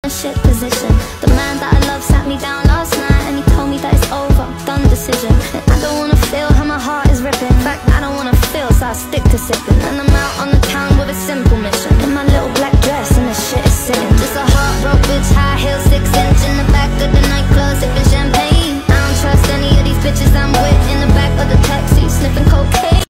shit position. The man that I love sat me down last night and he told me that it's over, done decision. And I don't wanna feel how my heart is ripping. In fact, I don't wanna feel, so I stick to sipping.